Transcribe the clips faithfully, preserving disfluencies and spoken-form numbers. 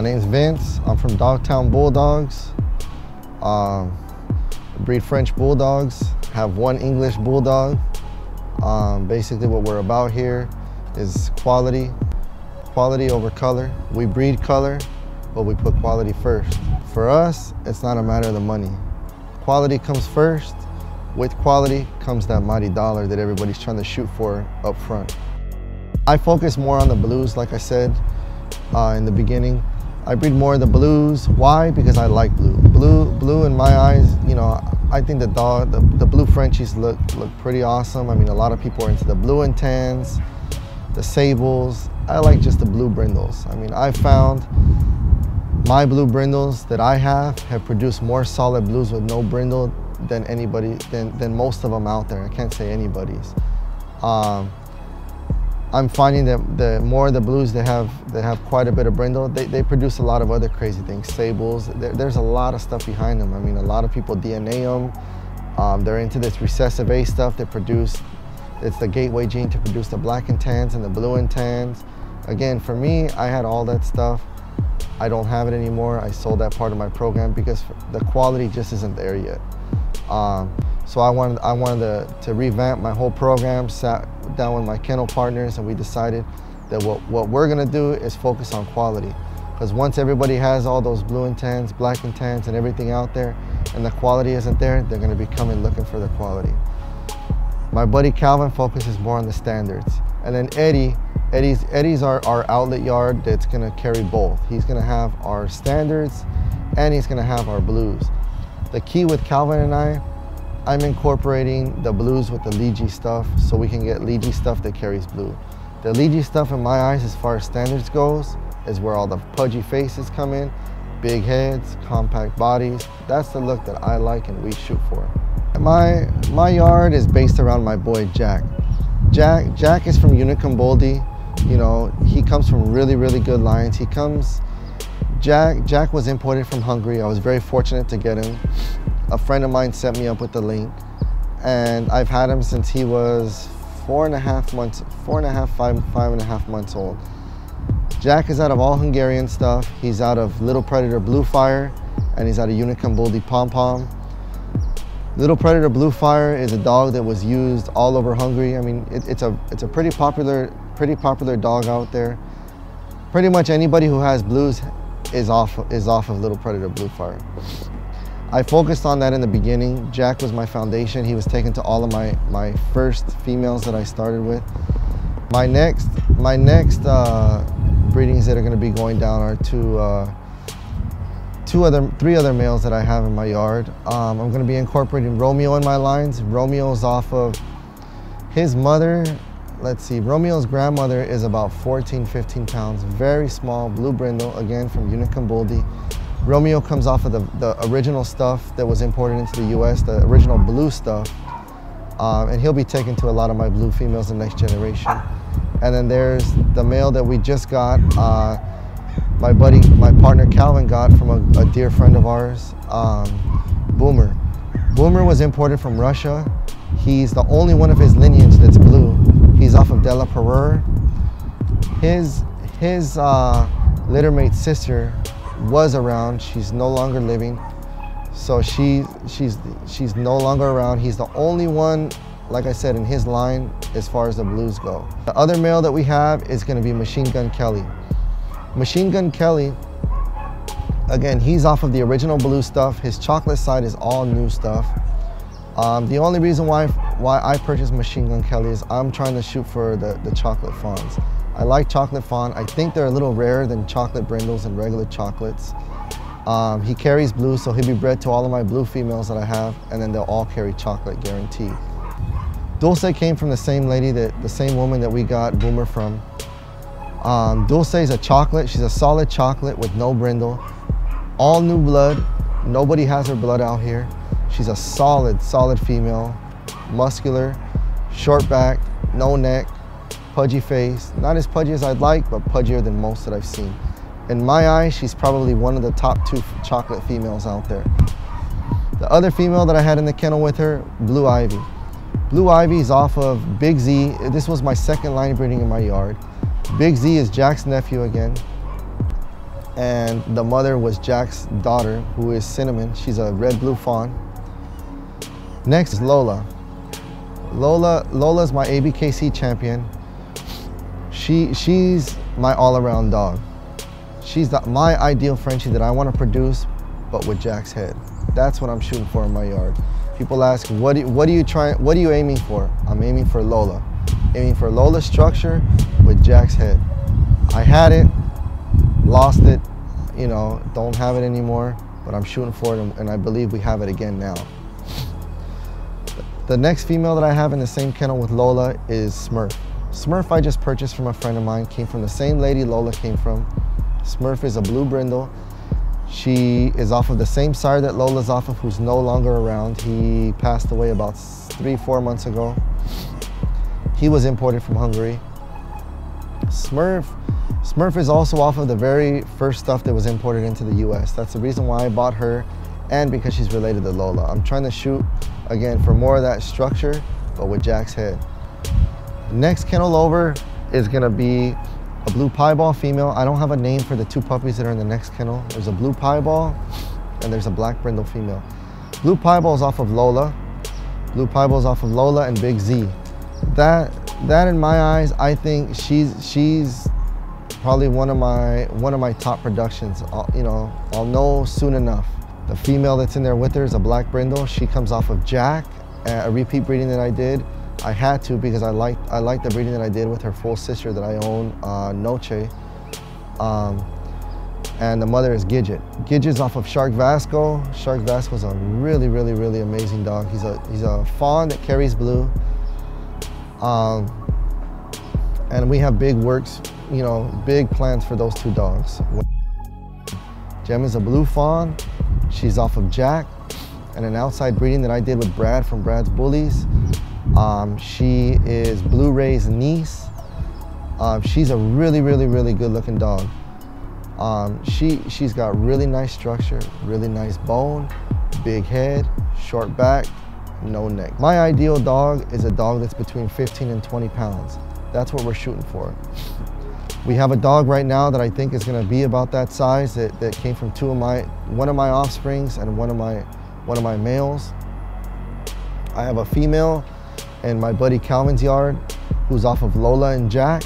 name's Vince. I'm from Dogtown Bulldogs. Um, breed French Bulldogs. Have one English Bulldog. Um, basically what we're about here is quality. Quality over color. We breed color, but we put quality first. For us, it's not a matter of the money. Quality comes first. With quality comes that mighty dollar that everybody's trying to shoot for up front. I focus more on the blues, like I said uh, in the beginning. I breed more of the blues. Why? Because I like blue. Blue, blue in my eyes, you know, I think the dog, the, the blue Frenchies look look pretty awesome. I mean, a lot of people are into the blue and tans, the sables. I like just the blue brindles. I mean, I found my blue brindles that I have have produced more solid blues with no brindle than anybody, than, than most of them out there. I can't say anybody's. Um, I'm finding that the more the blues that have that have quite a bit of brindle, they, they produce a lot of other crazy things. Sables, there, there's a lot of stuff behind them. I mean, a lot of people D N A them. Um, they're into this recessive A stuff that produce, it's the gateway gene to produce the black and tans and the blue and tans. Again, for me, I had all that stuff. I don't have it anymore. I sold that part of my program because the quality just isn't there yet. Um, so I wanted, I wanted to, to revamp my whole program, sat down with my kennel partners, and we decided that what, what we're gonna do is focus on quality. Because once everybody has all those blue and tans, black and tans, and everything out there, and the quality isn't there, they're gonna be coming looking for the quality. My buddy Calvin focuses more on the standards. And then Eddie, Eddie's, Eddie's our, our outlet yard that's gonna carry both. He's gonna have our standards, and he's gonna have our blues. The key with Calvin and I, I'm incorporating the blues with the Legy stuff so we can get Legy stuff that carries blue. The Legy stuff in my eyes, as far as standards goes, is where all the pudgy faces come in, big heads, compact bodies. That's the look that I like and we shoot for. My, my yard is based around my boy Jack. Jack, Jack is from Angele'S. You know, he comes from really, really good lines. He comes, Jack, Jack was imported from Hungary. I was very fortunate to get him. A friend of mine set me up with the link, and I've had him since he was four and a half months, four and a half, five, five and a half months old. Jack is out of all Hungarian stuff. He's out of Little Predator Blue Fire, and he's out of Angele'S Pom Pom. Little Predator Blue Fire is a dog that was used all over Hungary. I mean, it, it's a it's a pretty popular, pretty popular dog out there. Pretty much anybody who has blues is off is off of Little Predator Blue Fire. I focused on that in the beginning. Jack was my foundation. He was taken to all of my, my first females that I started with. My next, my next uh, breedings that are gonna be going down are two, uh, two other, three other males that I have in my yard. Um, I'm gonna be incorporating Romeo in my lines. Romeo's off of his mother. Let's see, Romeo's grandmother is about fourteen, fifteen pounds, very small, blue brindle, again from Angele'S. Romeo comes off of the, the original stuff that was imported into the U S, the original blue stuff. Um, and he'll be taken to a lot of my blue females in the next generation. And then there's the male that we just got, uh, my buddy, my partner Calvin got from a, a dear friend of ours, um, Boomer. Boomer was imported from Russia. He's the only one of his lineage that's blue. He's off of Della Perur. His, his uh, littermate sister was around. She's no longer living, so she she's she's no longer around. He's the only one, like I said, in his line as far as the blues go. The other male that we have is going to be Machine Gun Kelly. Machine Gun Kelly, again, he's off of the original blue stuff. His chocolate side is all new stuff. Um, the only reason why why I purchased Machine Gun Kelly is I'm trying to shoot for the the chocolate fawns. I like chocolate fawn. I think they're a little rarer than chocolate brindles and regular chocolates. Um, he carries blue, so he'll be bred to all of my blue females that I have, and then they'll all carry chocolate, guaranteed. Dulce came from the same lady, that the same woman that we got Boomer from. Um, Dulce is a chocolate. She's a solid chocolate with no brindle. All new blood. Nobody has her blood out here. She's a solid, solid female, muscular, short back, no neck, pudgy face. Not as pudgy as I'd like, but pudgier than most that I've seen. In my eyes, she's probably one of the top two chocolate females out there. The other female that I had in the kennel with her, Blue Ivy. Blue Ivy is off of Big Z. This was my second line breeding in my yard. Big Z is Jack's nephew again. And the mother was Jack's daughter, who is Cinnamon. She's a red-blue fawn. Next is Lola. Lola, Lola's my A B K C champion. She, she's my all-around dog. She's the, my ideal Frenchie that I want to produce, but with Jack's head. That's what I'm shooting for in my yard. People ask, what do, what are you trying, what are you aiming for? I'm aiming for Lola. Aiming for Lola's structure with Jack's head. I had it, lost it, you know, don't have it anymore, but I'm shooting for it, and I believe we have it again now. The next female that I have in the same kennel with Lola is Smurf. Smurf I just purchased from a friend of mine, came from the same lady Lola came from. Smurf is a blue brindle. She is off of the same sire that Lola's off of, who's no longer around. He passed away about three, four months ago. He was imported from Hungary. Smurf, Smurf is also off of the very first stuff that was imported into the U S. That's the reason why I bought her, and because she's related to Lola. I'm trying to shoot, again, for more of that structure, but with Jack's head. Next kennel over is gonna be a blue pieball female. I don't have a name for the two puppies that are in the next kennel. There's a blue pieball and there's a black brindle female. Blue pieball is off of Lola. Blue pieball is off of Lola and Big Z. That, that in my eyes, I think she's she's probably one of my one of my top productions. I'll, you know, I'll know soon enough. The female that's in there with her is a black brindle. She comes off of Jack, a repeat breeding that I did. I had to because I liked I liked the breeding that I did with her full sister that I own, uh, Noche. Um, and the mother is Gidget. Gidget's off of Shark Vasco. Shark Vasco's a really, really, really amazing dog. He's a he's a fawn that carries blue. Um, and we have big works, you know, big plans for those two dogs. Gem is a blue fawn. She's off of Jack, and an outside breeding that I did with Brad from Brad's Bullies. Um, she is Blue Ray's niece. Um, she's a really, really, really good looking dog. Um, she, she's got really nice structure, really nice bone, big head, short back, no neck. My ideal dog is a dog that's between fifteen and twenty pounds. That's what we're shooting for. We have a dog right now that I think is gonna be about that size that, that came from two of my, one of my offsprings and one of my, one of my males. I have a female in my buddy Calvin's yard, who's off of Lola and Jack.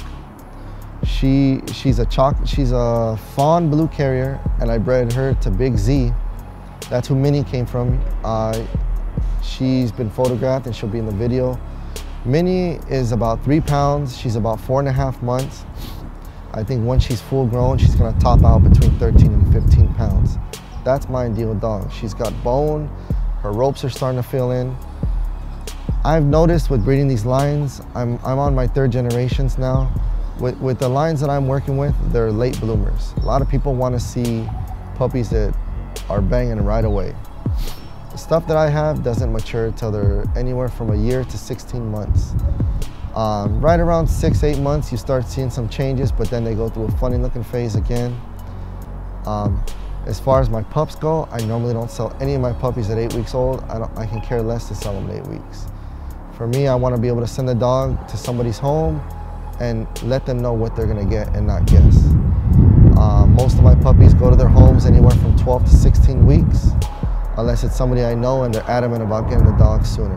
She she's a choc she's a fawn blue carrier, and I bred her to Big Z. That's who Minnie came from. Uh, she's been photographed and she'll be in the video. Minnie is about three pounds. She's about four and a half months. I think once she's full grown, she's gonna top out between thirteen and fifteen pounds. That's my ideal dog. She's got bone. Her ropes are starting to fill in. I've noticed with breeding these lines, I'm, I'm on my third generations now. With, with the lines that I'm working with, they're late bloomers. A lot of people want to see puppies that are banging right away. The stuff that I have doesn't mature till they're anywhere from a year to sixteen months. Um, right around six, eight months, you start seeing some changes, but then they go through a funny looking phase again. Um, as far as my pups go, I normally don't sell any of my puppies at eight weeks old. I, don't, I can care less to sell them at eight weeks. For me, I want to be able to send the dog to somebody's home and let them know what they're going to get and not guess. Um, most of my puppies go to their homes anywhere from twelve to sixteen weeks, unless it's somebody I know and they're adamant about getting the dog sooner.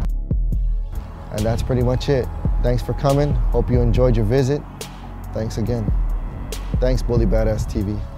And that's pretty much it. Thanks for coming. Hope you enjoyed your visit. Thanks again. Thanks, Bully Badass T V.